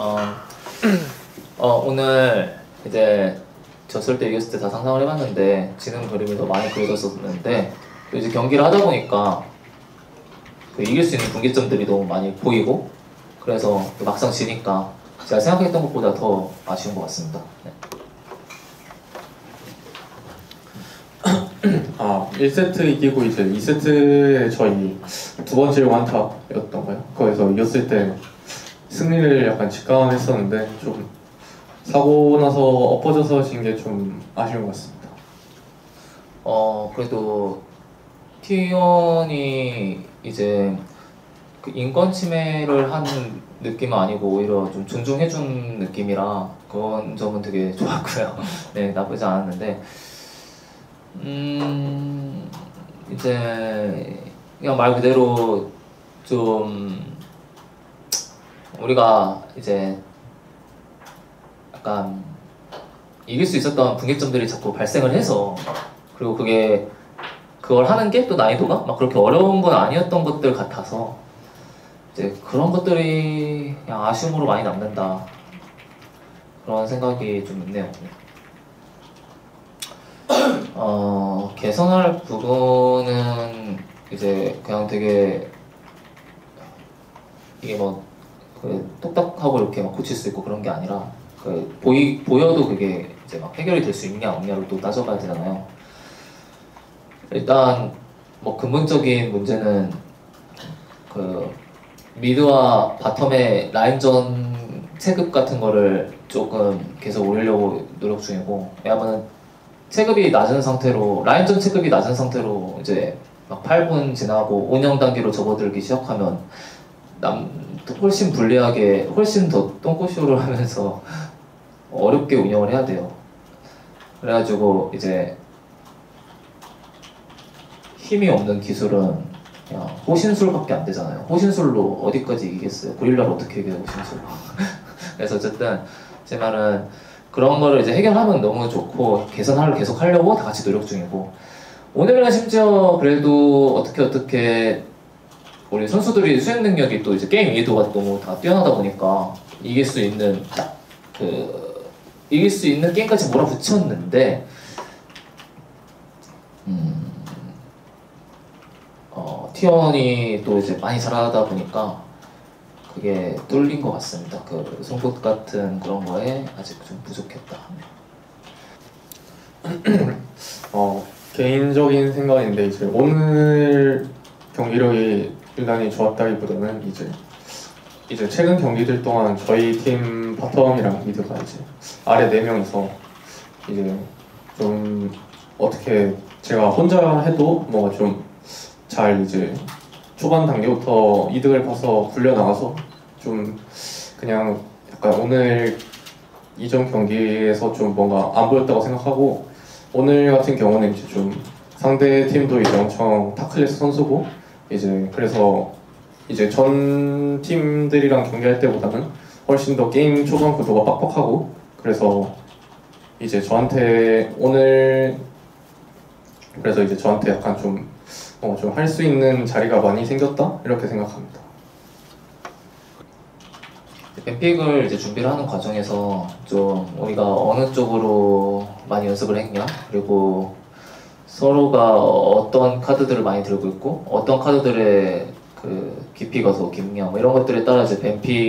오늘 이제 졌을 때 이겼을 때 다 상상을 해봤는데 지는 그림이 더 많이 그려졌었는데 또 이제 경기를 하다 보니까 그 이길 수 있는 분기점들이 너무 많이 보이고 그래서 막상 지니까 제가 생각했던 것보다 더 아쉬운 것 같습니다. 네. 1세트 이기고 이제 2세트에 저희 두 번째 완탑이었던가요? 거기서 이겼을 때 승리를 약간 직감했었는데 좀 사고 나서 엎어져서 진 게 좀 아쉬운 것 같습니다. 그래도 T1이 이제 그 인권 침해를 하는 느낌은 아니고 오히려 좀 존중해준 느낌이라 그런 점은 되게 좋았고요. 네, 나쁘지 않았는데 이제 그냥 말 그대로 좀 우리가 이제 약간 이길 수 있었던 분기점들이 자꾸 발생을 해서 그리고 그걸 하는 게 또 난이도가 막 그렇게 어려운 건 아니었던 것들 같아서 이제 그런 것들이 그냥 아쉬움으로 많이 남는다 그런 생각이 좀 있네요. 개선할 부분은 이제 그냥 되게 이게 뭐 똑딱하고 이렇게 막 고칠 수 있고 그런 게 아니라 보여도 그게 이제 막 해결이 될 수 있냐 없냐를 또 따져봐야 되잖아요. 일단 뭐 근본적인 문제는 그 미드와 바텀의 라인전 체급 같은 거를 조금 계속 올리려고 노력 중이고, 왜냐면 체급이 낮은 상태로 라인전 체급이 낮은 상태로 이제 막 8분 지나고 운영 단계로 접어들기 시작하면 훨씬 불리하게 훨씬 더 똥꼬쇼를 하면서 어렵게 운영을 해야 돼요. 그래가지고 이제 힘이 없는 기술은 그냥 호신술밖에 안 되잖아요. 호신술로 어디까지 이기겠어요? 고릴라를 어떻게 이겨요, 호신술로. 그래서 어쨌든 제 말은 그런 거를 이제 해결하면 너무 좋고 개선을 계속 하려고 다 같이 노력 중이고, 오늘은 심지어 그래도 어떻게 우리 선수들이 수행 능력이 또 이제 게임 이해도가 너무 다 뛰어나다 보니까 이길 수 있는 게임까지 몰아붙였는데 T1이 또 이제 많이 잘하다 보니까 그게 뚫린 것 같습니다. 그 송곳 같은 그런 거에 아직 좀 부족했다. 개인적인 생각인데 이제 오늘 경기력이 유난히 좋았다기보다는 이제 최근 경기들 동안 저희 팀 바텀이랑 미드가 이제 아래 4명이서 이제 좀 어떻게 제가 혼자 해도 뭔가 좀 잘 이제 초반 단계부터 이득을 봐서 굴려나가서 좀 그냥 약간 오늘 이전 경기에서 좀 뭔가 안 보였다고 생각하고, 오늘 같은 경우는 이제 좀 상대 팀도 이제 엄청 타클래스 선수고 이제 그래서 이제 전 팀들이랑 경기할 때보다는 훨씬 더 게임 초반 구도가 빡빡하고, 그래서 이제 저한테 약간 좀 할 수 있는 자리가 많이 생겼다 이렇게 생각합니다. 뱀픽을 이제 준비를 하는 과정에서 좀 우리가 어느 쪽으로 많이 연습을 했냐, 그리고 서로가 어떤 카드들을 많이 들고 있고 어떤 카드들의 그 깊이가 더 깊냐 뭐 이런 것들에 따라 이제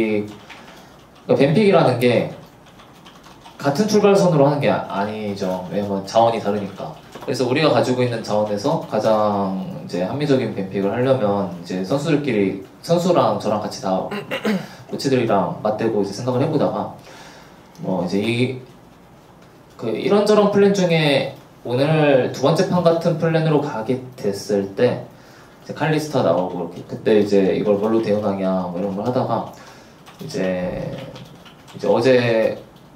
뱀픽이라는 게 같은 출발선으로 하는 게 아니죠. 왜냐면 자원이 다르니까. 그래서 우리가 가지고 있는 자원에서 가장 이제 합리적인 뱀픽을 하려면 이제 선수랑 저랑 같이 다 코치들이랑 맞대고 이제 생각을 해보다가 뭐 이제 이런저런 플랜 중에 오늘 두 번째 판 같은 플랜으로 가게 됐을 때 이제 칼리스타 나오고 이렇게 그때 이제 이걸 뭘로 대응하냐 뭐 이런 걸 하다가 이제 어제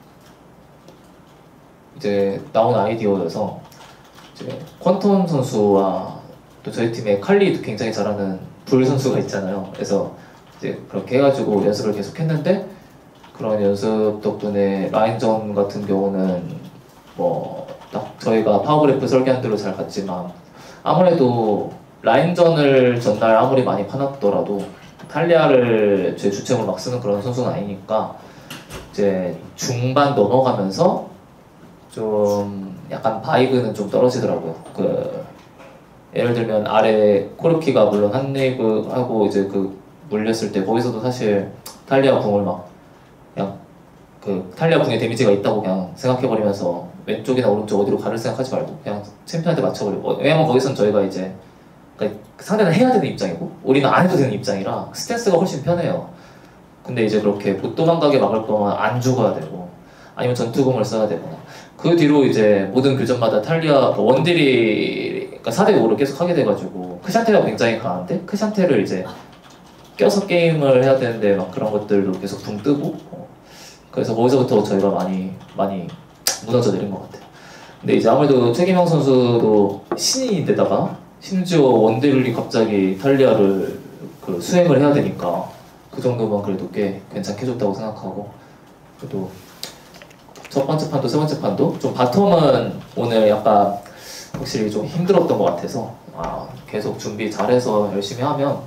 나온 아이디어여서 이제 퀀텀 선수와 또 저희 팀에 칼리도 굉장히 잘하는 불 선수가 있잖아요. 그래서 이제 그렇게 해가지고 연습을 계속 했는데, 그런 연습 덕분에 라인전 같은 경우는 뭐 딱 저희가 파워그래프 설계한 대로 잘 갔지만 아무래도 라인전을 아무리 많이 파놨더라도 탈리아를 제 주체로 막 쓰는 그런 선수는 아니니까 이제 중반 넘어가면서 좀 약간 바이브는 좀 떨어지더라고요. 예를 들면 아래 코르키가 물론 한 리그 하고 이제 물렸을 때 거기서도 사실 탈리아 궁을 막 그냥 탈리아 궁에 데미지가 있다고 그냥 생각해버리면서 왼쪽이나 오른쪽 어디로 가를 생각하지 말고 그냥 챔피언한테 맞춰버리고, 왜냐면 거기선 저희가 이제 그러니까 상대는 해야 되는 입장이고 우리는 안 해도 되는 입장이라 스탠스가 훨씬 편해요. 근데 이제 그렇게 못 도망가게 막을 거면 안 죽어야 되고 아니면 전투공을 써야 되거나, 그 뒤로 이제 모든 교전마다 탈리아 원딜이 그러니까 4대5를 계속 하게 돼가지고 크샨테가 굉장히 강한데 크샨테를 이제 껴서 게임을 해야 되는데 막 그런 것들도 계속 붕 뜨고, 그래서 거기서부터 저희가 많이 무너져 내린 것 같아요. 근데 이제 아무래도 최기명 선수도 신인인데다가 심지어 원딜이 갑자기 탈리아를 수행을 해야 되니까 그 정도면 그래도 꽤 괜찮게 해줬다고 생각하고, 그래도 첫 번째 판도 세 번째 판도 좀 바텀은 오늘 약간 확실히 좀 힘들었던 것 같아서 계속 준비 잘해서 열심히 하면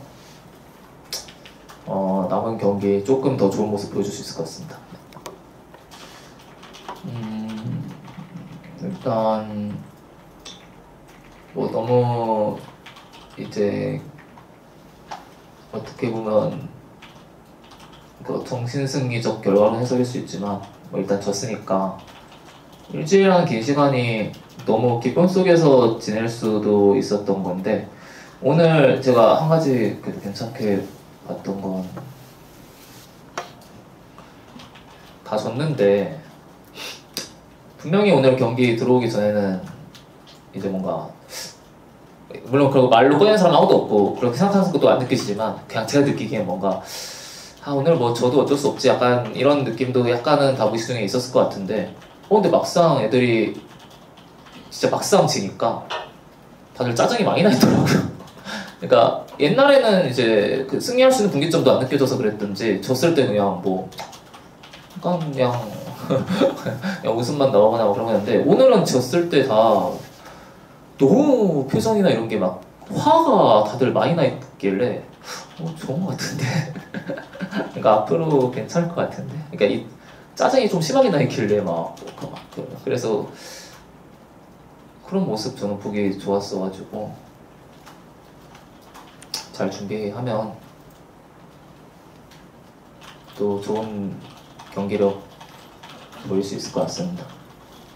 남은 경기 조금 더 좋은 모습 보여줄 수 있을 것 같습니다. 일단 뭐 너무 이제 어떻게 보면 정신승리적 결과로 해석일 수 있지만 뭐 일단 졌으니까 일주일이라는 긴 시간이 너무 기쁨 속에서 지낼 수도 있었던 건데, 오늘 제가 한 가지 그래도 괜찮게 봤던 건 다 졌는데 분명히 오늘 경기 들어오기 전에는 이제 뭔가 물론 그런 말로 꺼내는 사람 아무도 없고 그렇게 생각하는 것도 안 느껴지지만 그냥 제가 느끼기엔 뭔가 오늘 뭐 저도 어쩔 수 없지 약간 이런 느낌도 약간은 다 무의식 중에 있었을 것 같은데, 근데 막상 애들이 진짜 막상 지니까 다들 짜증이 많이 나 있더라고요. 그러니까 옛날에는 이제 승리할 수 있는 분기점도 안 느껴져서 그랬던지 졌을 때 그냥 뭐 그냥 웃음만 나오거나 뭐 그런 거였는데, 오늘은 졌을 때 다 너무 표정이나 이런 게 막 화가 다들 많이 나 있길래 좋은 것 같은데 그러니까 앞으로 괜찮을 것 같은데, 그러니까 이 짜증이 좀 심하게 나 있길래 그래서 그런 모습 저는 보기 좋았어가지고 잘 준비하면 또 좋은 경기력 보일 수 있을 것 같습니다.